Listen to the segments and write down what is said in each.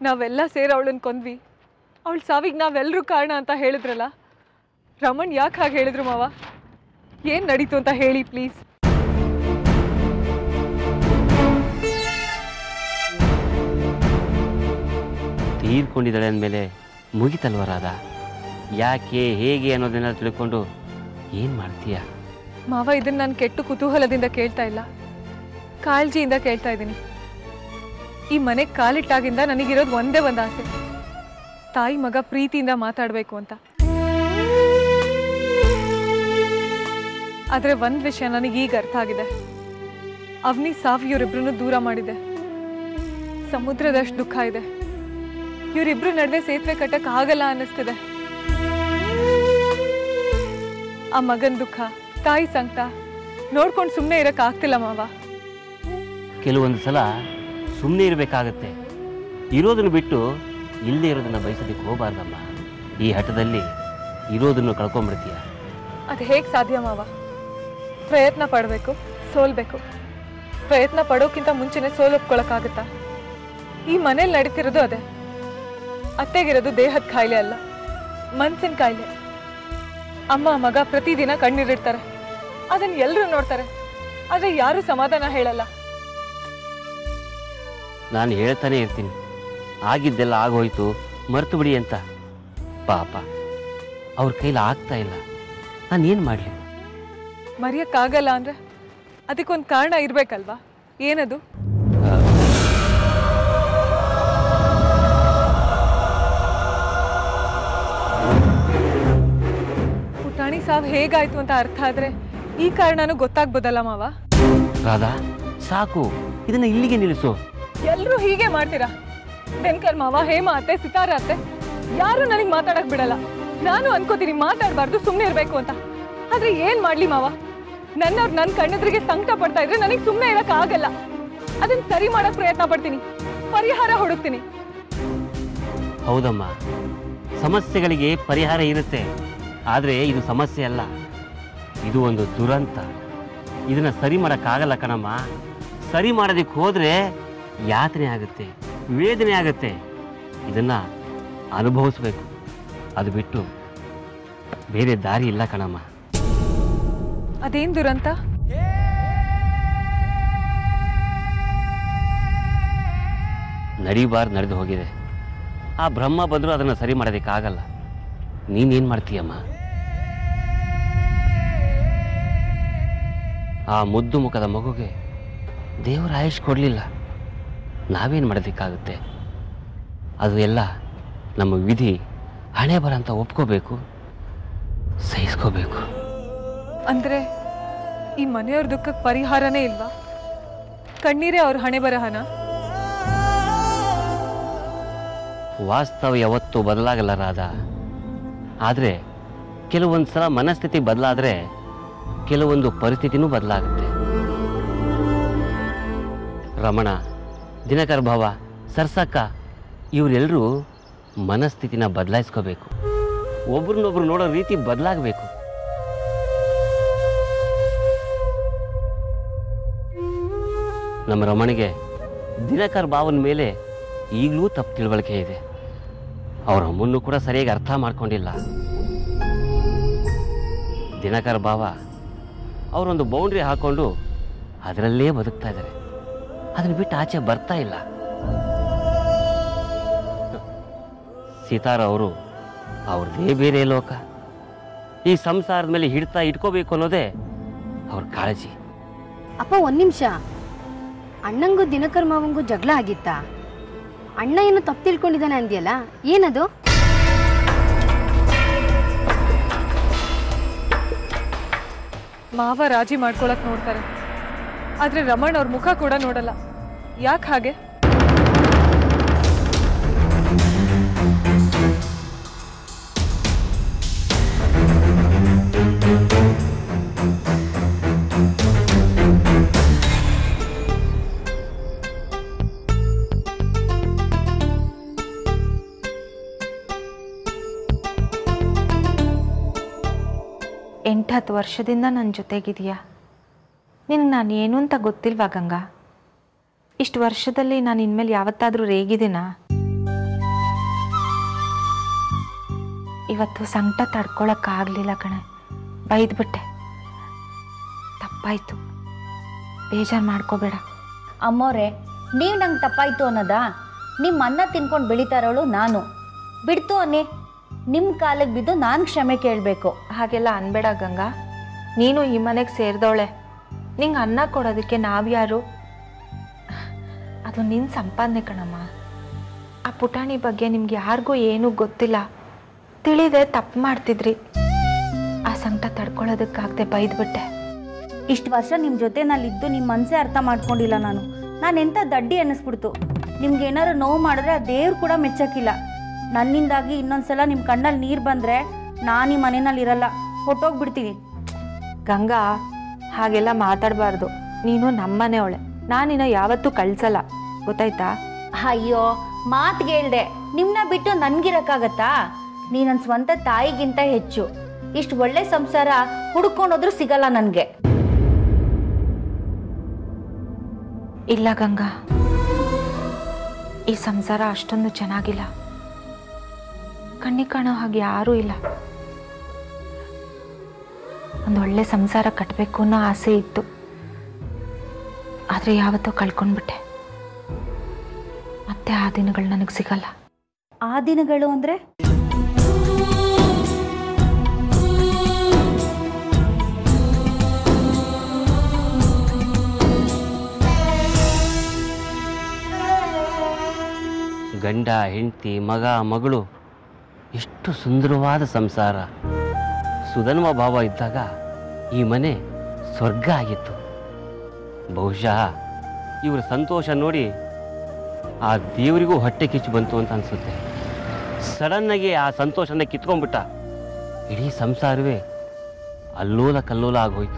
ನಾವೆಲ್ಲ ಸೇರಿ ಅವಳನ್ನ ಕೊಂದ್ವಿ, ಅವಳ ಸಾವಿಗೆ ನಾವೆಲ್ಲರೂ ಕಾರಣ ಅಂತ ಹೇಳಿದ್ರಲ್ಲ. ರಮಣ್ ಯಾಕೆ ಹಾಗೆ ಹೇಳಿದ್ರು ಮಾವ? ಏನು ನಡೀತು ಅಂತ ಹೇಳಿ ಪ್ಲೀಸ್. ತೀರ್ಕೊಂಡಿದ್ದಾಳೆ ಅಂದಮೇಲೆ ಮುಗಿತಲ್ವರಾದ, ಯಾಕೆ ಹೇಗೆ ಅನ್ನೋದನ್ನ ತಿಳ್ಕೊಂಡು ಏನು ಮಾಡ್ತೀಯ? ಮಾವ, ಇದನ್ನು ನಾನು ಕೆಟ್ಟು ಕುತೂಹಲದಿಂದ ಕೇಳ್ತಾ ಇಲ್ಲ, ಕಾಳಜಿಯಿಂದ ಕೇಳ್ತಾ ಇದ್ದೀನಿ. ಈ ಮನೆಗೆ ಕಾಲಿಟ್ಟಾಗಿಂದ ನನಗಿರೋದು ಒಂದೇ ಒಂದು ಆಸೆ, ತಾಯಿ ಮಗ ಪ್ರೀತಿಯಿಂದ ಮಾತಾಡಬೇಕು ಅಂತ. ಆದರೆ ಒಂದು ವಿಷಯ ನನಗೀಗ ಅರ್ಥ ಆಗಿದೆ. ಅವನಿ ಸಾವು ಇವರಿಬ್ರನ್ನು ದೂರ ಮಾಡಿದೆ. ಸಮುದ್ರದಷ್ಟು ದುಃಖ ಇದೆ. ಇವರಿಬ್ರು ನಡುವೆ ಸೇತುವೆ ಕಟ್ಟಕ್ಕೆ ಆಗಲ್ಲ ಅನ್ನಿಸ್ತಿದೆ. ಆ ಮಗನ ದುಃಖ, ತಾಯಿ ಸಂಕಟ ನೋಡ್ಕೊಂಡು ಸುಮ್ಮನೆ ಇರೋಕ್ಕಾಗ್ತಿಲ್ಲ ಮಾವ. ಕೆಲವೊಂದು ಸಲ ಸುಮ್ಮನೆ ಇರಬೇಕಾಗತ್ತೆ. ಇರೋದನ್ನು ಬಿಟ್ಟು ಇಲ್ಲದೆ ಇರೋದನ್ನು ಬಯಸೋದಕ್ಕೆ ಹೋಗಬಾರ್ದಮ್ಮ. ಈ ಹಠದಲ್ಲಿ ಇರೋದನ್ನು ಕಳ್ಕೊಂಡ್ಬಿಡ್ತೀಯ. ಅದು ಹೇಗೆ ಸಾಧ್ಯ ಮಾವ? ಪ್ರಯತ್ನ ಪಡಬೇಕು, ಸೋಲ್ಬೇಕು. ಪ್ರಯತ್ನ ಪಡೋಕ್ಕಿಂತ ಮುಂಚೆನೆ ಸೋಲೊಪ್ಕೊಳಕ್ಕಾಗತ್ತಾ? ಈ ಮನೇಲಿ ನಡೀತಿರೋದು ಅದೇ. ಅತ್ತೆಗಿರೋದು ದೇಹದ ಕಾಯಿಲೆ ಅಲ್ಲ, ಮನ್ಸಿನ ಕಾಯಿಲೆ. ಅಮ್ಮ ಮಗ ಪ್ರತಿದಿನ ಕಣ್ಣೀರಿಡ್ತಾರೆ, ಅದನ್ನು ಎಲ್ಲರೂ ನೋಡ್ತಾರೆ, ಆದರೆ ಯಾರೂ ಸಮಾಧಾನ ಹೇಳಲ್ಲ. ನಾನು ಹೇಳ್ತಾನೆ ಇರ್ತೀನಿ, ಆಗಿದ್ದೆಲ್ಲ ಆಗೋಯ್ತು ಮರ್ತು ಬಿಡಿ ಅಂತ. ಪಾಪ ಅವ್ರ ಕೈಲಿ ಆಗ್ತಾ ಇಲ್ಲ, ನಾನು ಏನು ಮಾಡಲಿ? ಮರೆಯಕ್ಕಾಗಲ್ಲ ಅಂದರೆ ಅದಕ್ಕೊಂದು ಕಾರಣ ಇರಬೇಕಲ್ವಾ? ಏನದು? ಪುಟಾಣಿ ಸಾವು ಹೇಗಾಯ್ತು ಅಂತ ಅರ್ಥ ಆದ್ರೆ ಈ ಕಾರಣನೂ ಗೊತ್ತಾಗ್ಬೋದಲ್ಲ ಮಾವ? ರಾಧಾ, ಸಾಕು, ಇದನ್ನ ಇಲ್ಲಿಗೆ ನಿಲ್ಲಿಸು. ಎಲ್ಲರೂ ಹೀಗೆ ಮಾಡ್ತೀರಾ? ಬೆನ್ಕರ್ ಮಾವ, ಹೇಮ ಅತ್ತೆ, ಸಿತಾರ ಅತ್ತೆ ಯಾರು ನನಗೆ ಮಾತಾಡಕ್ ಬಿಡಲ್ಲ. ನಾನು ಅನ್ಕೋತೀನಿ ಮಾತಾಡಬಾರ್ದು, ಸುಮ್ಮನೆ ಇರಬೇಕು ಅಂತ. ಆದ್ರೆ ಏನ್ ಮಾಡ್ಲಿ ಮಾವ? ನನ್ನವ್ರು ನನ್ನ ಕಣ್ಣೆದ್ರಿಗೆ ಸಂಕಟ ಪಡ್ತಾ ಇದ್ರೆ ನನಗೆ ಸುಮ್ಮನೆ ಇರಕ್ ಆಗಲ್ಲ. ಅದನ್ನ ಸರಿ ಮಾಡಕ್ ಪ್ರಯತ್ನ ಪಡ್ತೀನಿ, ಪರಿಹಾರ ಹುಡುಕ್ತೀನಿ. ಹೌದಮ್ಮ, ಸಮಸ್ಯೆಗಳಿಗೆ ಪರಿಹಾರ ಇರುತ್ತೆ, ಆದರೆ ಇದು ಸಮಸ್ಯೆ ಅಲ್ಲ, ಇದು ಒಂದು ದುರಂತ. ಇದನ್ನ ಸರಿ ಮಾಡೋಕ್ಕಾಗಲ್ಲ ಕಣಮ್ಮ. ಸರಿ ಮಾಡೋದಕ್ಕೆ ಹೋದ್ರೆ ಯಾತನೆ ಆಗುತ್ತೆ, ವೇದನೆ ಆಗುತ್ತೆ. ಇದನ್ನ ಅನುಭವಿಸ್ಬೇಕು, ಅದು ಬಿಟ್ಟು ಬೇರೆ ದಾರಿ ಇಲ್ಲ ಕಣಮ್ಮ. ಅದೇನ್ ದುರಂತ? ನಡೆದು ಹೋಗಿದೆ. ಆ ಬ್ರಹ್ಮ ಬಂದರೂ ಅದನ್ನು ಸರಿ ಮಾಡೋದಕ್ಕಾಗಲ್ಲ. ನೀನೇನು ಮಾಡ್ತೀಯಮ್ಮ? ಆ ಮುದ್ದು ಮುಖದ ಮಗುಗೆ ದೇವರ ಆಯುಷ್ ಕೊಡಲಿಲ್ಲ, ನಾವೇನು ಮಾಡೋದಕ್ಕಾಗುತ್ತೆ? ಅದು ಎಲ್ಲ ನಮ್ಮ ವಿಧಿ, ಹಣೆ ಬರ ಅಂತ ಒಪ್ಕೋಬೇಕು, ಸಹಿಸ್ಕೋಬೇಕು. ಅಂದ್ರೆ ಈ ಮನೆಯವ್ರ ದುಃಖಕ್ಕೆ ಪರಿಹಾರನೇ ಇಲ್ವಾ? ಕಣ್ಣೀರೇ ಅವ್ರ ಹಣೆ ಬರಹನ? ವಾಸ್ತವ ಯಾವತ್ತೂ ಬದಲಾಗಲ್ಲ ರಾಧಾ. ಆದರೆ ಕೆಲವೊಂದು ಸಲ ಮನಸ್ಥಿತಿ ಬದಲಾದರೆ ಕೆಲವೊಂದು ಪರಿಸ್ಥಿತಿನೂ ಬದಲಾಗುತ್ತೆ. ರಮಣ, ದಿನಕರ್ ಭಾವ, ಸರ್ಸಕ್ಕ ಇವರೆಲ್ಲರೂ ಮನಸ್ಥಿತಿನ ಬದಲಾಯಿಸ್ಕೋಬೇಕು. ಒಬ್ರನ್ನೊಬ್ರು ನೋಡೋ ರೀತಿ ಬದಲಾಗಬೇಕು. ನಮ್ಮ ರಮಣಿಗೆ ದಿನಕರ್ ಭಾವನ ಮೇಲೆ ಈಗಲೂ ತಪ್ಪು ತಿಳುವಳಿಕೆ ಇದೆ. ಅವ್ರ ಅಮ್ಮನ್ನು ಕೂಡ ಸರಿಯಾಗಿ ಅರ್ಥ ಮಾಡ್ಕೊಂಡಿಲ್ಲ. ದಿನಕರ್ ಭಾವ ಅವರೊಂದು ಬೌಂಡ್ರಿ ಹಾಕೊಂಡು ಅದರಲ್ಲೇ ಬದುಕ್ತಾ ಇದ್ದಾರೆ, ಅದನ್ನು ಬಿಟ್ಟು ಆಚೆ ಬರ್ತಾ ಇಲ್ಲ. ಸೀತಾರ ಅವರು ಅವ್ರದ್ದೇ ಬೇರೆ ಲೋಕ. ಈ ಸಂಸಾರದ ಮೇಲೆ ಹಿಡ್ತಾ ಇಟ್ಕೋಬೇಕು ಅನ್ನೋದೇ ಅವ್ರ ಕಾಳಜಿ. ಅಪ್ಪ, ಒಂದು ನಿಮಿಷ. ಅಣ್ಣಂಗೂ ದಿನಕರ್ ಮಾವಂಗೂ ಜಗಳ ಆಗಿತ್ತಾ? ಅಣ್ಣ ಏನು ತಪ್ಪು ತಿಳ್ಕೊಂಡಿದ್ದಾನೆ ಅಂದ್ಯಲ್ಲ, ಏನದು? ಮಾವ ರಾಜಿ ಮಾಡ್ಕೊಳಕ್ ನೋಡ್ತಾರೆ, ಆದ್ರೆ ರಮಣ್ ಅವ್ರ ಮುಖ ಕೂಡ ನೋಡಲ್ಲ. ಯಾಕೆ ಹಾಗೆ? ಎಂಟತ್ತು ವರ್ಷದಿಂದ ನನ್ನ ಜೊತೆಗಿದೆಯಾ? ನಿನಗೆ ನಾನು ಏನು ಅಂತ ಗೊತ್ತಿಲ್ವಾ ಗಂಗಾ? ಇಷ್ಟು ವರ್ಷದಲ್ಲಿ ನಾನು ಇನ್ಮೇಲೆ ಯಾವತ್ತಾದರೂ ರೇಗಿದ್ದೀನಾ? ಇವತ್ತು ಸಂಕಟ ತಡ್ಕೊಳಕ್ಕಾಗಲಿಲ್ಲ ಕಣೆ, ಬೈದ್ಬಿಟ್ಟೆ. ತಪ್ಪಾಯ್ತು, ಬೇಜಾರು ಮಾಡ್ಕೋಬೇಡ. ಅಮ್ಮೋರೆ, ನೀವು ನಂಗೆ ತಪ್ಪಾಯ್ತು ಅನ್ನೋದಾ? ನಿಮ್ಮ ಅನ್ನ ತಿನ್ಕೊಂಡು ಬೆಳೀತಾ ಇರೋಳು ನಾನು. ಬಿಡ್ತು ಅನ್ನಿ, ನಿಮ್ಮ ಕಾಲಿಗೆ ಬಿದ್ದು ನಾನು ಕ್ಷಮೆ ಕೇಳಬೇಕು. ಹಾಗೆಲ್ಲ ಅನ್ಬೇಡ ಗಂಗಾ. ನೀನು ಈ ಮನೆಗೆ ಸೇರಿದವಳೆ, ನಿಂಗೆ ಅನ್ನ ಕೊಡೋದಕ್ಕೆ ನಾವ್ಯಾರು? ಅದು ನಿನ್ನ ಸಂಪಾದನೆ ಕಣಮ್ಮ. ಆ ಪುಟಾಣಿ ಬಗ್ಗೆ ನಿಮ್ಗೆ ಯಾರಿಗೂ ಏನೂ ಗೊತ್ತಿಲ್ಲ. ತಿಳಿದೆ ತಪ್ಪು ಮಾಡ್ತಿದ್ರಿ. ಆ ಸಂಕಟ ತಡ್ಕೊಳ್ಳೋದಕ್ಕಾಗದೆ ಬೈದ್ಬಿಟ್ಟೆ. ಇಷ್ಟು ವರ್ಷ ನಿಮ್ಮ ಜೊತೆನಲ್ಲಿದ್ದು ನಿಮ್ಮ ಮನಸ್ಸೇ ಅರ್ಥ ಮಾಡ್ಕೊಂಡಿಲ್ಲ ನಾನು ಎಂಥ ದಡ್ಡಿ ಅನ್ನಿಸ್ಬಿಡ್ತು. ನಿಮ್ಗೆ ಏನಾದ್ರು ನೋವು ಮಾಡಿದ್ರೆ ಆ ದೇವ್ರು ಕೂಡ ಮೆಚ್ಚಕ್ಕಿಲ್ಲ. ನನ್ನಿಂದಾಗಿ ಇನ್ನೊಂದ್ಸಲ ನಿಮ್ಮ ಕಣ್ಣಲ್ಲಿ ನೀರು ಬಂದರೆ ನಾನು ಈ ಮನೆಯಲ್ಲಿ ಇರಲ್ಲ, ಹೊಟ್ಟೋಗ್ಬಿಡ್ತೀನಿ. ಗಂಗಾ, ಹಾಗೆಲ್ಲ ಮಾತಾಡಬಾರ್ದು. ನೀನು ನಮ್ಮನೆಯವಳೆ, ನಾನಿನ್ನ ಯಾವತ್ತೂ ಕಳ್ಸಲ್ಲ, ಗೊತ್ತಾಯ್ತಾ? ಅಯ್ಯೋ, ಮಾತಿಗೆ ಹೇಳ್ದೆ, ನಿಮ್ಮನ್ನ ಬಿಟ್ಟು ನನಗಿರಕ್ಕಾಗತ್ತಾ? ನೀ ನನ್ನ ಸ್ವಂತ ತಾಯಿಗಿಂತ ಹೆಚ್ಚು. ಇಷ್ಟು ಒಳ್ಳೆ ಸಂಸಾರ ಹುಡ್ಕೊಂಡೋದ್ರೂ ಸಿಗಲ್ಲ ನನಗೆ. ಇಲ್ಲ ಗಂಗಾ, ಈ ಸಂಸಾರ ಅಷ್ಟೊಂದು ಚೆನ್ನಾಗಿಲ್ಲ. ಕಣ್ಣಿಗೆ ಕಾಣೋ ಹಾಗೆ ಯಾರೂ ಇಲ್ಲ. ಒಂದೊಳ್ಳೆ ಸಂಸಾರ ಕಟ್ಟಬೇಕು ಅನ್ನೋ ಆಸೆ ಇತ್ತು, ಆದರೆ ಯಾವತ್ತೋ ಕಳ್ಕೊಂಡ್ಬಿಟ್ಟೆ. ಮತ್ತೆ ಆ ದಿನಗಳು ನನಗೆ ಸಿಗಲ್ಲ. ಆ ದಿನಗಳು ಅಂದರೆ? ಗಂಡ ಹೆಂಡತಿ ಮಗ ಮಗಳು ಎಷ್ಟು ಸುಂದರವಾದ ಸಂಸಾರ. ಸುಧನ್ವ ಭಾವ ಇದ್ದಾಗ ಈ ಮನೆ ಸ್ವರ್ಗ ಆಗಿತ್ತು. ಬಹುಶಃ ಇವರ ಸಂತೋಷ ನೋಡಿ ಆ ದೇವರಿಗೂ ಹೊಟ್ಟೆ ಕಿಚ್ಚು ಬಂತು ಅಂತ ಅನಿಸುತ್ತೆ. ಸಡನ್ನಾಗಿ ಆ ಸಂತೋಷನ ಕಿತ್ಕೊಂಡ್ಬಿಟ್ಟ. ಇಡೀ ಸಂಸಾರವೇ ಅಲ್ಲೋಲ ಕಲ್ಲೋಲ ಆಗೋಯ್ತು.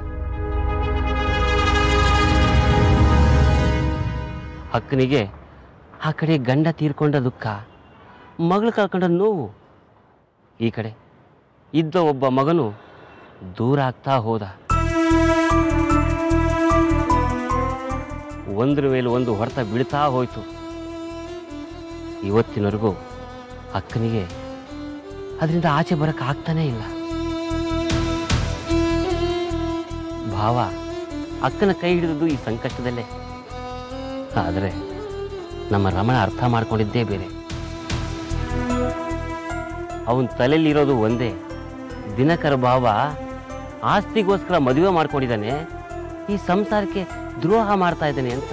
ಅಕ್ಕನಿಗೆ ಆ ಕಡೆ ಗಂಡ ತೀರ್ಕೊಂಡ ದುಃಖ, ಮಗಳು ಕಳ್ಕೊಂಡ ನೋವು. ಈ ಕಡೆ ಇದ್ದ ಒಬ್ಬ ಮಗನು ದೂರ ಆಗ್ತಾ ಹೋದ. ಒಂದ್ರ ಮೇಲೆ ಒಂದು ಹೊಡೆತ ಬೀಳ್ತಾ ಹೋಯ್ತು. ಇವತ್ತಿನವರೆಗೂ ಅಕ್ಕನಿಗೆ ಅದರಿಂದ ಆಚೆ ಬರಕ್ಕೆ ಆಗ್ತಾನೇ ಇಲ್ಲ. ಭಾವ ಅಕ್ಕನ ಕೈ ಹಿಡಿದದ್ದು ಈ ಸಂಕಷ್ಟದಲ್ಲೇ. ಆದರೆ ನಮ್ಮ ರಮಣ ಅರ್ಥ ಮಾಡ್ಕೊಂಡಿದ್ದೇ ಬೇರೆ. ಅವನ ತಲೆಯಲ್ಲಿರೋದು ಒಂದೇ, ದಿನಕರ ಭಾವ ಆಸ್ತಿಗೋಸ್ಕರ ಮದುವೆ ಮಾಡ್ಕೊಂಡಿದ್ದಾನೆ, ಈ ಸಂಸಾರಕ್ಕೆ ದ್ರೋಹ ಮಾಡ್ತಾ ಇದ್ದಾನೆ ಅಂತ.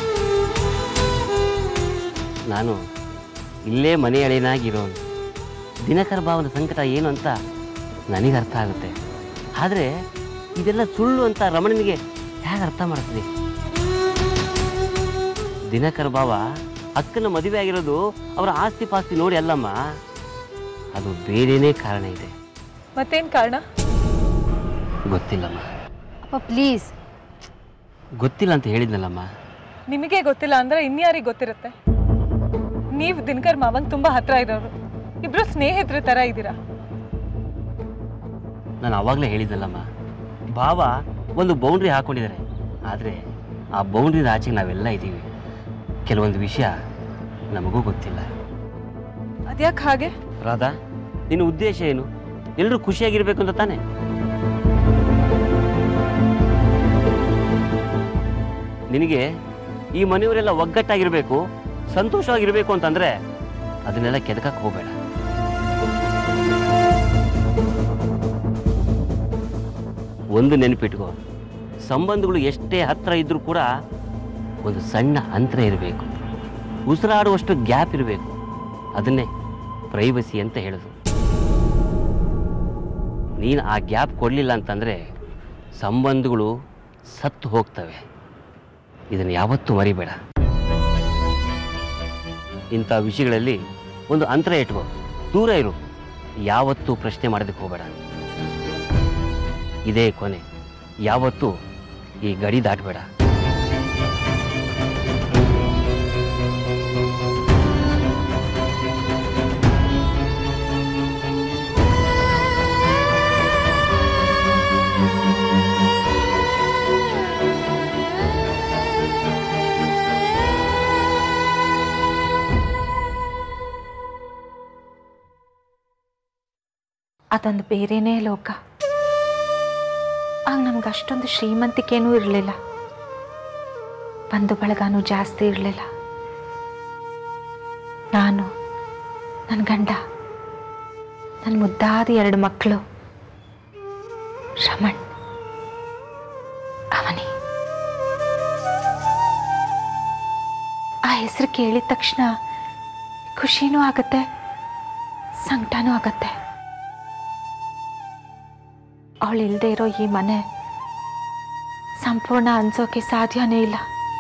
ನಾನು ಇಲ್ಲೇ ಮನೆ ಎಳೆನಾಗಿರೋನು. ದಿನಕರ ಭಾವನ ಸಂಕಟ ಏನು ಅಂತ ನನಗೆ ಅರ್ಥ ಆಗುತ್ತೆ. ಆದರೆ ಇದೆಲ್ಲ ಸುಳ್ಳು ಅಂತ ರಮಣನಿಗೆ ಹೇಗೆ ಅರ್ಥ ಮಾಡ್ತದೆ? ದಿನಕರ ಭಾವ ಅಕ್ಕನ ಮದುವೆ ಆಗಿರೋದು ಅವರ ಆಸ್ತಿ ಪಾಸ್ತಿ ನೋಡಿ ಅಲ್ಲಮ್ಮ, ಅದು ಬೇರೆನೇ ಕಾರಣ ಇದೆ. ಮತ್ತೇನು ಕಾರಣ? ಗೊತ್ತಿಲ್ಲಮ್ಮ. ಅಪ್ಪ ಪ್ಲೀಸ್. ಗೊತ್ತಿಲ್ಲ ಅಂತ ಹೇಳಿದ್ನಲ್ಲಮ್ಮ. ನಿಮಗೆ ಗೊತ್ತಿಲ್ಲ ಅಂದ್ರೆ ಇನ್ಯಾರಿಗೆ ಗೊತ್ತಿರುತ್ತೆ? ನೀವು ದಿನಕರ್ ಮಾವಂಗ್ ತುಂಬಾ ಹತ್ರ ಇರೋರು, ಇಬ್ರು ಸ್ನೇಹಿತರ ತರ ಇದ್ದೀರಾ. ನಾನು ಅವಾಗಲೇ ಹೇಳಿದ್ನಲ್ಲಮ್ಮ, ಭಾವ ಒಂದು ಬೌಂಡ್ರಿ ಹಾಕೊಂಡಿದ್ದಾರೆ. ಆದರೆ ಆ ಬೌಂಡ್ರಿದ ಆಚೆಗೆ ನಾವೆಲ್ಲ ಇದ್ದೀವಿ. ಕೆಲವೊಂದು ವಿಷಯ ನಮಗೂ ಗೊತ್ತಿಲ್ಲ. ಅದ್ಯಾಕೆ ಹಾಗೆ? ರಾಧಾ, ನಿನ್ನ ಉದ್ದೇಶ ಏನು? ಎಲ್ಲರೂ ಖುಷಿಯಾಗಿರ್ಬೇಕು ಅಂತ ತಾನೆ? ನಿನಗೆ ಈ ಮನೆಯವರೆಲ್ಲ ಒಗ್ಗಟ್ಟಾಗಿರ್ಬೇಕು, ಸಂತೋಷವಾಗಿರ್ಬೇಕು ಅಂತಂದ್ರೆ ಅದನ್ನೆಲ್ಲ ಕೆದಕಕ್ಕೆ ಹೋಗಬೇಡ. ಒಂದು ನೆನಪಿಟ್ಕೋ, ಸಂಬಂಧಗಳು ಎಷ್ಟೇ ಹತ್ರ ಇದ್ರೂ ಕೂಡ ಒಂದು ಸಣ್ಣ ಅಂತರ ಇರಬೇಕು, ಉಸಿರಾಡುವಷ್ಟು ಗ್ಯಾಪ್ ಇರಬೇಕು. ಅದನ್ನೇ ಪ್ರೈವಸಿ ಅಂತ ಹೇಳೋದು. ನೀನು ಆ ಗ್ಯಾಪ್ ಕೊಡಲಿಲ್ಲ ಅಂತಂದರೆ ಸಂಬಂಧಗಳು ಸತ್ತು ಹೋಗ್ತವೆ. ಇದನ್ನು ಯಾವತ್ತೂ ಮರಿಬೇಡ. ಇಂಥ ವಿಷಯಗಳಲ್ಲಿ ಒಂದು ಅಂತರ ಇಟ್ಕೋ, ದೂರ ಇರು, ಯಾವತ್ತೂ ಪ್ರಶ್ನೆ ಮಾಡೋದಕ್ಕೆ ಹೋಗಬೇಡ. ಇದೇ ಕೊನೆ, ಯಾವತ್ತೂ ಈ ಗಡಿ ದಾಟಬೇಡ. ಅದೊಂದು ಬೇರೆಯೇ ಲೋಕ. ಆಗ ನಮ್ಗೆ ಅಷ್ಟೊಂದು ಶ್ರೀಮಂತಿಕೆನೂ ಇರಲಿಲ್ಲ, ಬಂಧು ಬಳಗನೂ ಜಾಸ್ತಿ ಇರಲಿಲ್ಲ. ನಾನು, ನನ್ನ ಗಂಡ, ನನ್ನ ಮುದ್ದಾದ 2 ಮಕ್ಕಳು, ರಮಣ್, ಅವನಿ. ಆ ಹೆಸರು ಕೇಳಿದ ತಕ್ಷಣ ಖುಷಿನೂ ಆಗತ್ತೆ, ಸಂಕಟನೂ ಆಗತ್ತೆ. ಅವಳಿಲ್ಲದೆ ಇರೋ ಈ ಮನೆ ಸಂಪೂರ್ಣ ಅನ್ಸೋಕೆ ಸಾಧ್ಯನೇ ಇಲ್ಲ.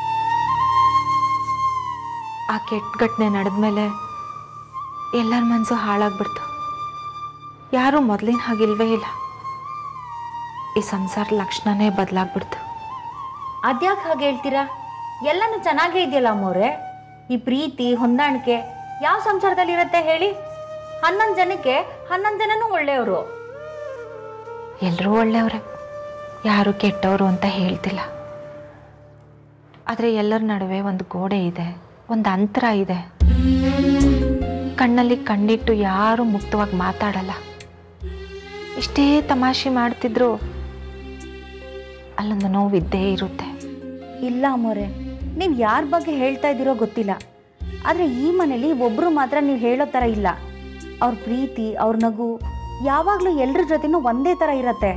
ಆ ಕೆಟ್ಟ ಘಟನೆ ನಡೆದ್ಮೇಲೆ ಎಲ್ಲರ ಮನಸ್ಸು ಹಾಳಾಗ್ಬಿಡ್ತು. ಯಾರೂ ಮೊದಲಿನ ಹಾಗಿಲ್ವೇ ಇಲ್ಲ. ಈ ಸಂಸಾರದ ಲಕ್ಷಣನೇ ಬದಲಾಗ್ಬಿಡ್ತು. ಅದ್ಯಾಕೆ ಹಾಗೆ ಹೇಳ್ತೀರಾ? ಎಲ್ಲನೂ ಚೆನ್ನಾಗೇ ಇದೆಯಲ್ಲ ಅಮ್ಮವ್ರೆ. ಈ ಪ್ರೀತಿ ಹೊಂದಾಣಿಕೆ ಯಾವ ಸಂಸಾರದಲ್ಲಿ ಇರುತ್ತೆ ಹೇಳಿ? 11 ಜನಕ್ಕೆ 11 ಜನನೂ ಒಳ್ಳೆಯವರು. ಎಲ್ಲರೂ ಒಳ್ಳೆಯವರೇ, ಯಾರು ಕೆಟ್ಟವರು ಅಂತ ಹೇಳ್ತಿಲ್ಲ. ಆದರೆ ಎಲ್ಲರ ನಡುವೆ ಒಂದು ಗೋಡೆ ಇದೆ, ಒಂದು ಅಂತರ ಇದೆ. ಕಣ್ಣಲ್ಲಿ ಕಣ್ಣಿಟ್ಟು ಯಾರೂ ಮುಕ್ತವಾಗಿ ಮಾತಾಡಲ್ಲ. ಇಷ್ಟೇ ತಮಾಷೆ ಮಾಡ್ತಿದ್ರು ಅಲ್ಲೊಂದು ನೋವಿದ್ದೇ ಇರುತ್ತೆ. ಇಲ್ಲ ಅಮ್ಮವ್ರೆ, ನೀವು ಯಾರ ಬಗ್ಗೆ ಹೇಳ್ತಾ ಇದ್ದೀರೋ ಗೊತ್ತಿಲ್ಲ. ಆದರೆ ಈ ಮನೇಲಿ ಒಬ್ಬರು ಮಾತ್ರ ನೀವು ಹೇಳೋ ಥರ ಇಲ್ಲ. ಅವ್ರ ಪ್ರೀತಿ, ಅವ್ರ ನಗು ಯಾವಾಗಲೂ ಎಲ್ಲರ ಜೊತೆನೂ ಒಂದೇ ಥರ ಇರತ್ತೆ.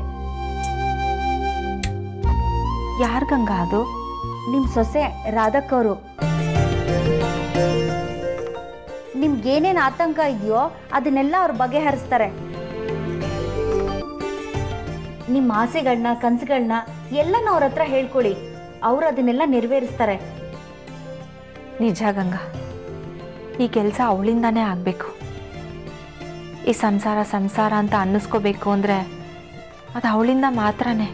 ಯಾರು ಗಂಗಾ ಅದು? ನಿಮ್ಮ ಸೊಸೆ ರಾಧಕ್ಕವರು. ನಿಮ್ಗೇನೇನು ಆತಂಕ ಇದೆಯೋ ಅದನ್ನೆಲ್ಲ ಅವ್ರ ಬಗೆಹರಿಸ್ತಾರೆ. ನಿಮ್ಮ ಆಸೆಗಳನ್ನ, ಕನಸುಗಳನ್ನ ಎಲ್ಲನೂ ಅವ್ರ ಹತ್ರ ಹೇಳ್ಕೊಳ್ಳಿ, ಅವ್ರು ಅದನ್ನೆಲ್ಲ ನೆರವೇರಿಸ್ತಾರೆ. ನಿಜ ಗಂಗಾ, ಈ ಕೆಲಸ ಅವಳಿಂದಾನೇ ಆಗಬೇಕು. ಈ ಸಂಸಾರ ಅಂತ ಅನ್ನಿಸ್ಕೋಬೇಕು ಅಂದರೆ ಅದು ಅವಳಿಂದ ಮಾತ್ರನೇ.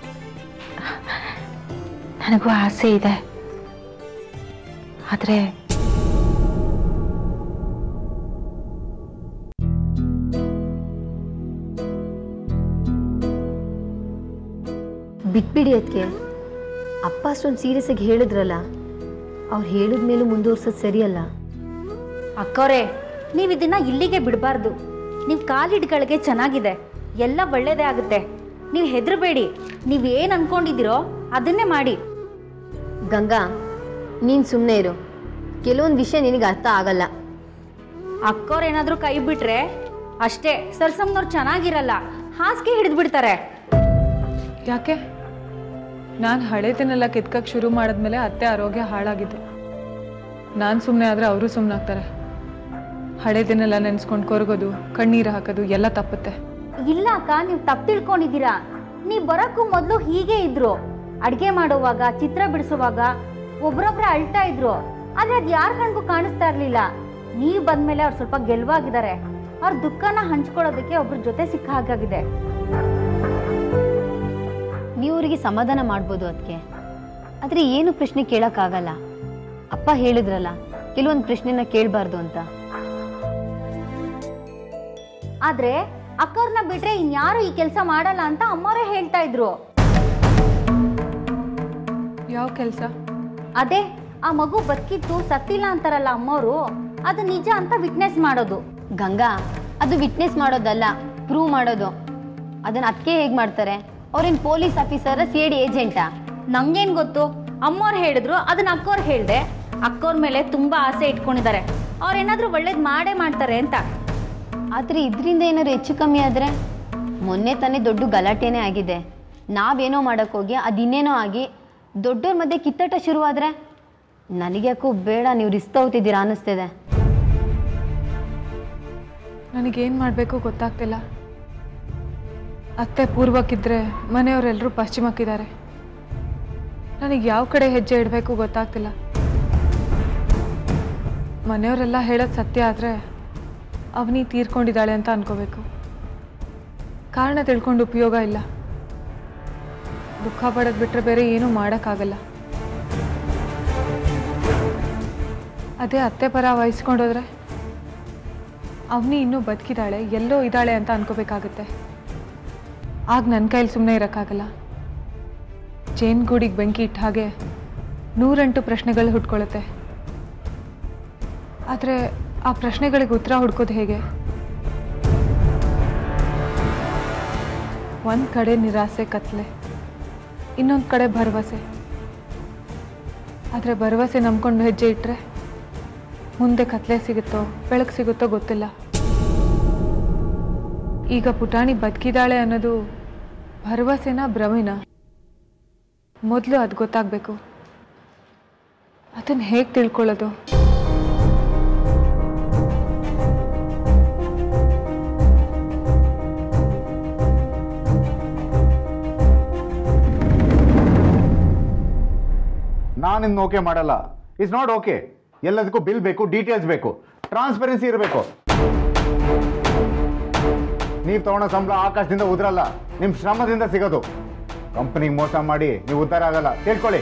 ನನಗೂ ಆಸೆ ಇದೆ, ಆದರೆ ಬಿಟ್ಬಿಡಿ ಅದಕ್ಕೆ. ಅಪ್ಪ ಅಷ್ಟೊಂದು ಸೀರಿಯಸ್ ಆಗಿ ಹೇಳಿದ್ರಲ್ಲ, ಅವ್ರು ಹೇಳಿದ ಮೇಲೂ ಮುಂದುವರ್ಸೋದು ಸರಿಯಲ್ಲ. ಅಕ್ಕವ್ರೆ, ನೀವು ಇದನ್ನ ಇಲ್ಲಿಗೆ ಬಿಡಬಾರ್ದು. ನೀವು ಕಾಲಿಡ್ಗಳಿಗೆ ಚೆನ್ನಾಗಿದೆ, ಎಲ್ಲ ಒಳ್ಳೇದೇ ಆಗುತ್ತೆ. ನೀವು ಹೆದರಬೇಡಿ, ನೀವೇನು ಅನ್ಕೊಂಡಿದ್ದೀರೋ ಅದನ್ನೇ ಮಾಡಿ. ಗಂಗಾ, ನೀನು ಸುಮ್ಮನೆ ಇರು. ಕೆಲವೊಂದು ವಿಷಯ ನಿನಗೆ ಅರ್ಥ ಆಗಲ್ಲ. ಅಕ್ಕವ್ರು ಏನಾದರೂ ಕೈ ಬಿಟ್ರೆ ಅಷ್ಟೇ, ಸರ್ಸಮ್ನವ್ರು ಚೆನ್ನಾಗಿರಲ್ಲ, ಹಾಸಿಗೆ ಹಿಡಿದು ಬಿಡ್ತಾರೆ. ಯಾಕೆ? ನಾನು ಹಳೇದನ್ನೆಲ್ಲ ಕೆತ್ಕಕ್ಕೆ ಶುರು ಮಾಡಿದ್ಮೇಲೆ ಅತ್ತೆ ಆರೋಗ್ಯ ಹಾಳಾಗಿದ್ದು. ನಾನು ಸುಮ್ಮನೆ ಆದರೆ ಅವರು ಸುಮ್ಮನೆ ಆಗ್ತಾರೆ. ಹಳೇದನ್ನೆಲ್ಲ ನೆನೆಸ್ಕೊಂಡು ಕೊರಗೋದು, ಕಣ್ಣೀರು ಹಾಕೋದು ಎಲ್ಲ ತಪ್ಪುತ್ತೆ. ಇಲ್ಲ ಅಕ್ಕ, ನೀವು ತಪ್ಪು ತಿಳ್ಕೊಂಡಿದ್ದೀರಾ. ನೀವು ಬರೋಕ್ಕೂ ಮೊದಲು ಹೀಗೆ ಇದ್ರು. ಅಡುಗೆ ಮಾಡುವಾಗ, ಚಿತ್ರ ಬಿಡಿಸುವಾಗ ಒಬ್ರೊಬ್ರೆ ಅಳ್ತಾ ಇದ್ರು. ಆದರೆ ಅದು ಯಾರ ಕಣ್ಗೂ ಕಾಣಿಸ್ತಾ ಇರಲಿಲ್ಲ. ನೀವು ಬಂದಮೇಲೆ ಅವ್ರು ಸ್ವಲ್ಪ ಗೆಲುವಾಗಿದ್ದಾರೆ. ಅವ್ರ ದುಃಖನ ಹಂಚ್ಕೊಳ್ಳೋದಕ್ಕೆ ಒಬ್ರ ಜೊತೆ ಸಿಕ್ಕ ಹಾಗಾಗಿದೆ. ನೀವು ಅವರಿಗೆ ಸಮಾಧಾನ ಮಾಡ್ಬೋದು ಅದಕ್ಕೆ, ಆದರೆ ಏನು ಪ್ರಶ್ನೆ ಕೇಳೋಕ್ಕಾಗಲ್ಲ. ಅಪ್ಪ ಹೇಳಿದ್ರಲ್ಲ, ಕೆಲವೊಂದು ಪ್ರಶ್ನೆನ ಕೇಳಬಾರ್ದು ಅಂತ. ಆದ್ರೆ ಅಕ್ಕವ್ರನ್ನ ಬಿಟ್ರೆ ಇನ್ಯಾರು ಈ ಕೆಲಸ ಮಾಡಲ್ಲ ಅಂತ ಅಮ್ಮವರೇ ಹೇಳ್ತಾ ಇದ್ರು. ಯಾವ ಕೆಲಸ? ಅದೇ ಆ ಮಗು ಬದುಕಿತ್ತು, ಸತ್ತಿಲ್ಲ ಅಂತಾರಲ್ಲ ಅಮ್ಮವರು, ಅದು ನಿಜ ಅಂತ ವಿಟ್ನೆಸ್ ಮಾಡೋದು. ಗಂಗಾ, ಅದು ವಿಟ್ನೆಸ್ ಮಾಡೋದಲ್ಲ, ಪ್ರೂವ್ ಮಾಡೋದು. ಅದನ್ನ ಅದಕ್ಕೆ ಹೇಗೆ ಮಾಡ್ತಾರೆ? ಅವ್ರೇನು ಪೊಲೀಸ್ ಆಫೀಸರ, CID ಏಜೆಂಟಾ? ನಂಗೇನು ಗೊತ್ತು? ಅಮ್ಮವ್ರು ಹೇಳಿದ್ರು, ಅದನ್ನ ಅಕ್ಕವ್ರು ಹೇಳಿದೆ. ಅಕ್ಕವ್ರ ಮೇಲೆ ತುಂಬಾ ಆಸೆ ಇಟ್ಕೊಂಡಿದ್ದಾರೆ, ಅವ್ರೇನಾದ್ರೂ ಒಳ್ಳೇದು ಮಾಡೇ ಮಾಡ್ತಾರೆ ಅಂತ. ಆದರೆ ಇದರಿಂದ ಏನಾದ್ರು ಹೆಚ್ಚು ಕಮ್ಮಿ ಆದರೆ? ಮೊನ್ನೆ ತಾನೇ ದೊಡ್ಡ ಗಲಾಟೆನೇ ಆಗಿದೆ. ನಾವೇನೋ ಮಾಡೋಕ್ಕೋಗಿ ಅದಿನ್ನೇನೋ ಆಗಿ ದೊಡ್ಡವ್ರ ಮಧ್ಯೆ ಕಿತ್ತಾಟ ಶುರುವಾದರೆ ನನಗ್ಯಾಕೋ ಬೇಡ, ನೀವು ರಿಸ್ಕ್ ತಗೋತಿದ್ದೀರಾ ಅನ್ನಿಸ್ತಿದೆ. ನನಗೇನು ಮಾಡಬೇಕು ಗೊತ್ತಾಗ್ತಿಲ್ಲ. ಅತ್ತೆ ಪೂರ್ವಕ್ಕಿದ್ರೆ ಮನೆಯವರೆಲ್ಲರೂ ಪಶ್ಚಿಮಕ್ಕಿದ್ದಾರೆ. ನನಗೆ ಯಾವ ಕಡೆ ಹೆಜ್ಜೆ ಇಡಬೇಕು ಗೊತ್ತಾಗ್ತಿಲ್ಲ. ಮನೆಯವರೆಲ್ಲ ಹೇಳೋದು ಸತ್ಯ ಆದರೆ ಅವನಿ ತೀರ್ಕೊಂಡಿದ್ದಾಳೆ ಅಂತ ಅನ್ಕೋಬೇಕು. ಕಾರಣ ತಿಳ್ಕೊಂಡು ಉಪಯೋಗ ಇಲ್ಲ. ದುಃಖ ಪಡೋದು ಬಿಟ್ಟರೆ ಬೇರೆ ಏನೂ ಮಾಡೋಕ್ಕಾಗಲ್ಲ. ಅದೇ ಅತ್ತೆ ಪರ ವಹಿಸ್ಕೊಂಡೋದ್ರೆ ಅವನಿ ಇನ್ನೂ ಬದುಕಿದ್ದಾಳೆ, ಎಲ್ಲೋ ಇದ್ದಾಳೆ ಅಂತ ಅನ್ಕೋಬೇಕಾಗತ್ತೆ. ಆಗ ನನ್ನ ಕೈಲಿ ಸುಮ್ಮನೆ ಇರೋಕ್ಕಾಗಲ್ಲ. ಜೇನುಗೂಡಿಗೆ ಬೆಂಕಿ ಇಟ್ಟ ಹಾಗೆ 108 ಪ್ರಶ್ನೆಗಳು ಹುಟ್ಕೊಳ್ಳುತ್ತೆ. ಆದರೆ ಆ ಪ್ರಶ್ನೆಗಳಿಗೆ ಉತ್ತರ ಹುಡ್ಕೋದು ಹೇಗೆ? ಒಂದು ಕಡೆ ನಿರಾಸೆ ಕತ್ಲೆ, ಇನ್ನೊಂದು ಕಡೆ ಭರವಸೆ. ಆದರೆ ಭರವಸೆ ನಂಬ್ಕೊಂಡು ಹೆಜ್ಜೆ ಇಟ್ಟರೆ ಮುಂದೆ ಕತ್ಲೆ ಸಿಗುತ್ತೋ ಬೆಳಕು ಸಿಗುತ್ತೋ ಗೊತ್ತಿಲ್ಲ. ಈಗ ಪುಟಾಣಿ ಬದುಕಿದಾಳೆ ಅನ್ನೋದು ಭರವಸೆನ ಭ್ರಮೆನ? ಮೊದಲು ಅದು ಗೊತ್ತಾಗಬೇಕು. ಅದನ್ನು ಹೇಗೆ ತಿಳ್ಕೊಳ್ಳೋದು? ನಾನಿನ್ನು ಓಕೆ ಮಾಡಲ್ಲ. It's not okay. ಎಲ್ಲದಕ್ಕೂ ಬಿಲ್ ಬೇಕು, ಡೀಟೇಲ್ಸ್ ಬೇಕು, ಟ್ರಾನ್ಸ್ಪರೆನ್ಸಿ ಇರಬೇಕು. ನೀವು ತಗೊಳ್ಳೋ ಸಂಬಳ ಆಕಾಶದಿಂದ ಉದ್ರಲ್ಲ, ನಿಮ್ಮ ಶ್ರಮದಿಂದ ಸಿಗೋದು. ಕಂಪನಿಗೆ ಮೋಸ ಮಾಡಿ ನೀವು ಉದ್ಧಾರ ಆಗಲ್ಲ, ತಿಳ್ಕೊಳ್ಳಿ.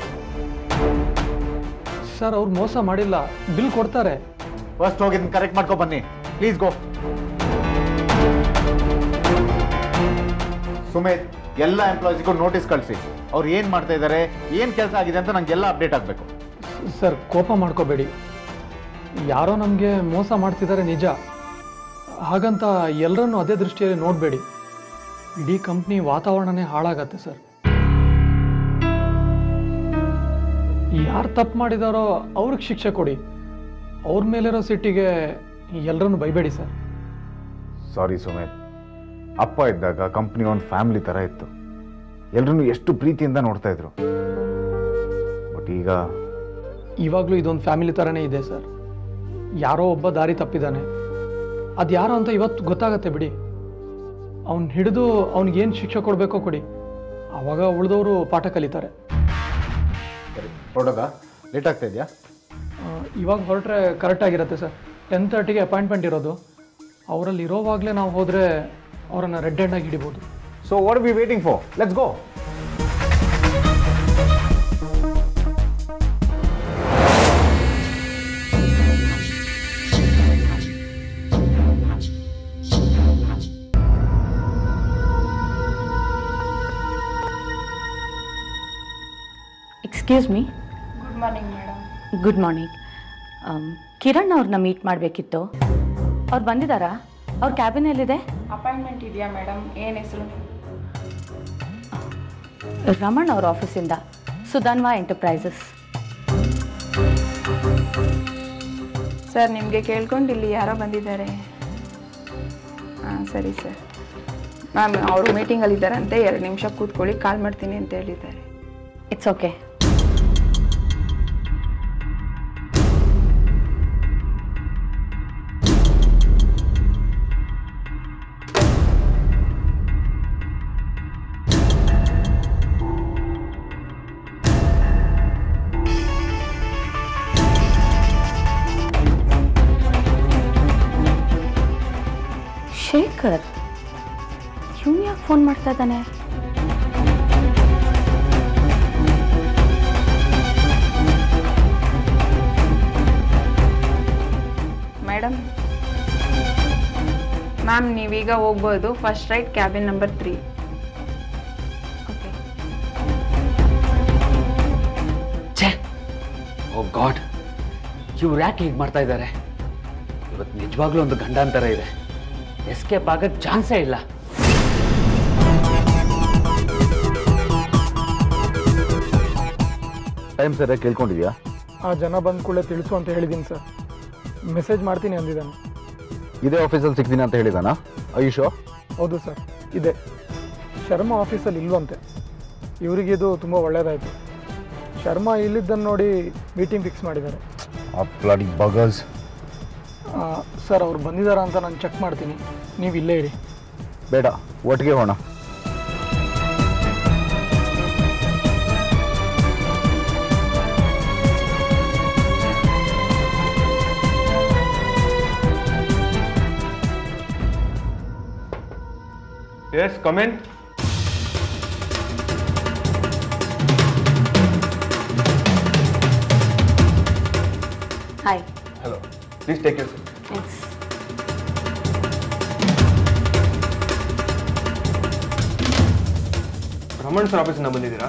ಸರ್ ಅವ್ರು ಮೋಸ ಮಾಡಿಲ್ಲ, ಬಿಲ್ ಕೊಡ್ತಾರೆ. ಫಸ್ಟ್ ಹೋಗಿ ಕರೆಕ್ಟ್ ಮಾಡ್ಕೊ ಬನ್ನಿ, ಪ್ಲೀಸ್ ಗೋ. ಸುಮೇತ್, ಎಲ್ಲ ಎಂಪ್ಲಾಯೀಸ್ಗೂ ನೋಟಿಸ್ ಕಳಿಸಿ. ಅವ್ರು ಏನು ಮಾಡ್ತಾ ಇದ್ದಾರೆ, ಏನು ಕೆಲಸ ಆಗಿದೆ ಅಂತ ನಂಗೆಲ್ಲ ಅಪ್ಡೇಟ್ ಆಗಬೇಕು. ಸರ್ ಕೋಪ ಮಾಡ್ಕೋಬೇಡಿ, ಯಾರೋ ನಮಗೆ ಮೋಸ ಮಾಡ್ತಿದ್ದಾರೆ ನಿಜ. ಹಾಗಂತ ಎಲ್ಲರನ್ನೂ ಅದೇ ದೃಷ್ಟಿಯಲ್ಲಿ ನೋಡಬೇಡಿ. ಇಡೀ ಕಂಪ್ನಿ ವಾತಾವರಣನೇ ಹಾಳಾಗತ್ತೆ ಸರ್. ಯಾರು ತಪ್ಪು ಮಾಡಿದಾರೋ ಅವ್ರಿಗೆ ಶಿಕ್ಷೆ ಕೊಡಿ. ಅವ್ರ ಮೇಲಿರೋ ಸಿಟ್ಟಿಗೆ ಎಲ್ಲರನ್ನು ಬೈಬೇಡಿ ಸರ್. ಸಾರಿ ಸುಮೇತ್, ಅಪ್ಪ ಇದ್ದಾಗ ಕಂಪ್ನಿ ಒಂದು ಫ್ಯಾಮಿಲಿ ಥರ ಇತ್ತು. ಎಲ್ಲರೂ ಎಷ್ಟು ಪ್ರೀತಿಯಿಂದ ನೋಡ್ತಾ ಇದ್ರು. ಬಟ್ ಇವಾಗಲೂ ಇದೊಂದು ಫ್ಯಾಮಿಲಿ ಥರನೇ ಇದೆ ಸರ್. ಯಾರೋ ಒಬ್ಬ ದಾರಿ ತಪ್ಪಿದ್ದಾನೆ, ಅದು ಯಾರೋ ಅಂತ ಇವತ್ತು ಗೊತ್ತಾಗತ್ತೆ ಬಿಡಿ. ಅವ್ನು ಹಿಡಿದು ಅವ್ನಿಗೇನು ಶಿಕ್ಷೆ ಕೊಡಬೇಕೋ ಕೊಡಿ, ಆವಾಗ ಉಳಿದವರು ಪಾಠ ಕಲಿತಾರೆ. ಸರಿ, ಹೊರಡೋದಾ? ಲೇಟ್ ಆಗ್ತಾ ಇದೆಯಾ? ಇವಾಗ ಹೊರಟ್ರೆ ಕರೆಕ್ಟಾಗಿರುತ್ತೆ ಸರ್. 10:30ಗೆ ಅಪಾಯಿಂಟ್ಮೆಂಟ್ ಇರೋದು. ಅವರಲ್ಲಿ ಇರೋವಾಗಲೇ ನಾವು ಹೋದರೆ ಅವರನ್ನು ರೆಡ್ ಹ್ಯಾಂಡಾಗಿ ಹಿಡಿಬೋದು. So what are we waiting for? Let's go. Excuse me. Good morning madam. Good morning. Kiran ಅವ್ರನ್ನ ಮೀಟ್ ಮಾಡಬೇಕಿತ್ತು. ಅವ್ರು ಬಂದಿದ್ದಾರಾ? ಅವ್ರ ಕ್ಯಾಬಿನಲ್ಲಿದೆ. ಅಪಾಯಿಂಟ್ಮೆಂಟ್ ಇದೆಯಾ ಮೇಡಮ್? ಏನು ಹೆಸರು? ರಮಣ್ ಅವ್ರ ಆಫೀಸಿಂದ, ಸುಧಾನ್ವಾ ಎಂಟರ್ಪ್ರೈಸಸ್. ಸರ್ ನಿಮಗೆ ಕೇಳ್ಕೊಂಡು ಇಲ್ಲಿ ಯಾರೋ ಬಂದಿದ್ದಾರೆ. ಹಾಂ ಸರಿ ಸರ್. ಮ್ಯಾಮ್ ಅವರು ಮೀಟಿಂಗಲ್ಲಿದ್ದಾರಂತೆ, 2 ನಿಮಿಷ ಕೂತ್ಕೊಳ್ಳಿ, ಕಾಲ್ ಮಾಡ್ತೀನಿ ಅಂತ ಹೇಳಿದ್ದಾರೆ. It's okay. ಶೇಖರ್ ಇವನು ಯಾಕೆ ಫೋನ್ ಮಾಡ್ತಾ ಇದ್ದಾನೆ? ಮೇಡಮ್ ಮ್ಯಾಮ್ ನೀವೀಗ ಹೋಗ್ಬೋದು. First right, cabin number 3. Okay. Oh god, ಇವ್ರು ಯಾಕೆ ಹೀಗೆ ಮಾಡ್ತಾ ಇದ್ದಾರೆ? ಇವತ್ತು ನಿಜವಾಗ್ಲೂ ಒಂದು ಗಂಡಾಂತರ ಇದೆ. ಎಸ್ಕೇಪ್ ಆಗಕ್ಕೆ ಚಾನ್ಸೇ ಇಲ್ಲ. ಟೈಮ್ ಸರಿಯಾಗಿ ಕೇಳ್ಕೊಂಡಿದ್ಯಾ? ಆ ಜನ ಬಂದ ಕೂಡಲೇ ತಿಳಿಸು ಅಂತ ಹೇಳಿದ್ದೀನಿ ಸರ್. ಮೆಸೇಜ್ ಮಾಡ್ತೀನಿ ಅಂದಿದ್ದಾನೆ. ಇದೇ ಆಫೀಸಲ್ಲಿ ಸಿಗ್ತೀನಿ ಅಂತ ಹೇಳಿದಾನಾ? ಆಯುಷೋ? ಹೌದು ಸರ್, ಇದೆ. ಶರ್ಮಾ ಆಫೀಸಲ್ಲಿ ಇಲ್ವಂತೆ. ಇವರಿಗೆ ಇದು ತುಂಬ ಒಳ್ಳೆಯದಾಯಿತು. ಶರ್ಮಾ ಇಲ್ಲಿದ್ದನ್ನು ನೋಡಿ ಮೀಟಿಂಗ್ ಫಿಕ್ಸ್ ಮಾಡಿದ್ದಾರೆ. Bloody buggers. ಸರ್ ಅವ್ರು ಬಂದಿದ್ದಾರಾ ಅಂತ ನಾನು ಚೆಕ್ ಮಾಡ್ತೀನಿ, ನೀವು ಇಲ್ಲೇ ಇರಿ. ಬೇಡ, ಒಟ್ಟಿಗೆ ಹೋಗೋಣ. Yes, come in. Hi. Hello. Please take your seat. Thanks. Raman sir ಆಫೀಸಿಂದ ಬಂದಿದ್ದೀರಾ?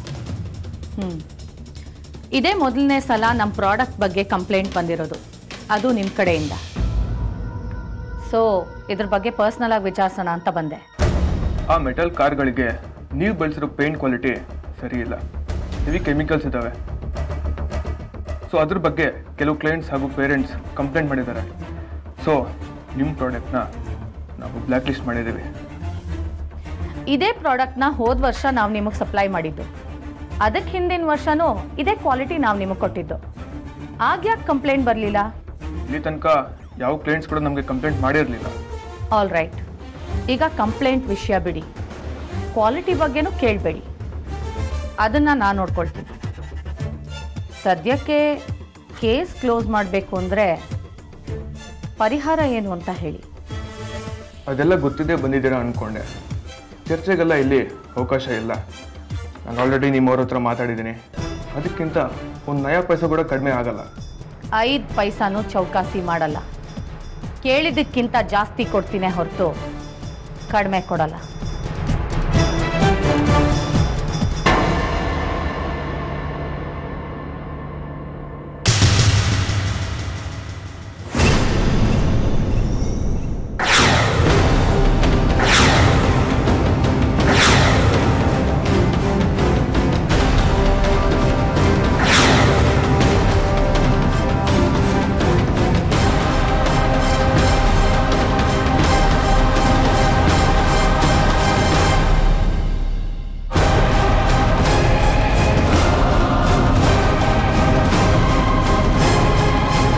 ಇದೇ ಮೊದಲನೇ ಸಲ ನಮ್ಮ ಪ್ರಾಡಕ್ಟ್ ಬಗ್ಗೆ ಕಂಪ್ಲೇಂಟ್ ಬಂದಿರೋದು, ಅದು ನಿಮ್ಮ ಕಡೆಯಿಂದ. ಸೊ ಇದ್ರ ಬಗ್ಗೆ ಪರ್ಸ್ನಲ್ ಆಗಿ ವಿಚಾರಿಸೋಣ ಅಂತ ಬಂದೆ. ಆ ಮೆಟಲ್ ಕಾರ್ಗಳಿಗೆ ನೀವು ಬಳಸಿರೋ ಪೇಂಟ್ ಕ್ವಾಲಿಟಿ ಸರಿ ಇಲ್ಲ, ಹೆವಿ ಕೆಮಿಕಲ್ಸ್ ಇದ್ದಾವೆ. ಸೊ ಅದ್ರ ಬಗ್ಗೆ ಕೆಲವು ಕ್ಲೈಂಟ್ಸ್ ಹಾಗೂ ಪೇರೆಂಟ್ಸ್ ಕಂಪ್ಲೇಂಟ್ ಮಾಡಿದ್ದಾರೆ. ಸೊ ನಿಮ್ಮ ಪ್ರಾಡಕ್ಟ್ನ ನಾವು ಬ್ಲ್ಯಾಕ್ ಲಿಸ್ಟ್ ಮಾಡಿದ್ದೀವಿ. ಇದೇ ಪ್ರಾಡಕ್ಟ್ನ ಹೋದ ವರ್ಷ ನಾವು ನಿಮಗೆ ಸಪ್ಲೈ ಮಾಡಿದ್ದು, ಅದಕ್ಕೆ ಹಿಂದಿನ ವರ್ಷನೂ ಇದೇ ಕ್ವಾಲಿಟಿ ನಾವು ನಿಮಗೆ ಕೊಟ್ಟಿದ್ದು. ಆಗ ಯಾಕೆ ಕಂಪ್ಲೇಂಟ್ ಬರಲಿಲ್ಲ? ಇಲ್ಲಿ ತನಕ ಯಾವ ಕ್ಲೈಂಟ್ಸ್ ಕೂಡ ನಮಗೆ ಕಂಪ್ಲೇಂಟ್ ಮಾಡಿರಲಿಲ್ಲ. ಆಲ್ ರೈಟ್, ಈಗ ಕಂಪ್ಲೇಂಟ್ ವಿಷಯ ಬಿಡಿ, ಕ್ವಾಲಿಟಿ ಬಗ್ಗೆನೂ ಕೇಳಬೇಡಿ, ಅದನ್ನು ನಾನು ನೋಡ್ಕೊಳ್ತೀನಿ. ಸದ್ಯಕ್ಕೆ ಕೇಸ್ ಕ್ಲೋಸ್ ಮಾಡಬೇಕು ಅಂದರೆ ಪರಿಹಾರ ಏನು ಅಂತ ಹೇಳಿ. ಅದೆಲ್ಲ ಗೊತ್ತಿದ್ದೇ ಬಂದಿದ್ದೀರಾ ಅಂದ್ಕೊಂಡೆ. ಚರ್ಚೆಗೆಲ್ಲ ಇಲ್ಲಿ ಅವಕಾಶ ಇಲ್ಲ. ನಾನು ಆಲ್ರೆಡಿ ನಿಮ್ಮವ್ರ ಹತ್ರ ಮಾತಾಡಿದ್ದೀನಿ. ಅದಕ್ಕಿಂತ ಒಂದು ನಯ ಪೈಸೆ ಕೂಡ ಕಡಿಮೆ ಆಗಲ್ಲ. 5 ಪೈಸಾನೂ ಚೌಕಾಸಿ ಮಾಡಲ್ಲ. ಕೇಳಿದ್ದಕ್ಕಿಂತ ಜಾಸ್ತಿ ಕೊಡ್ತೀನಿ ಹೊರತು ಕಡಿಮೆ ಕೊಡಲ್ಲ.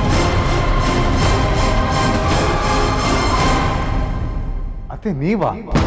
ಅತ್ತೆ ನೀವಾ?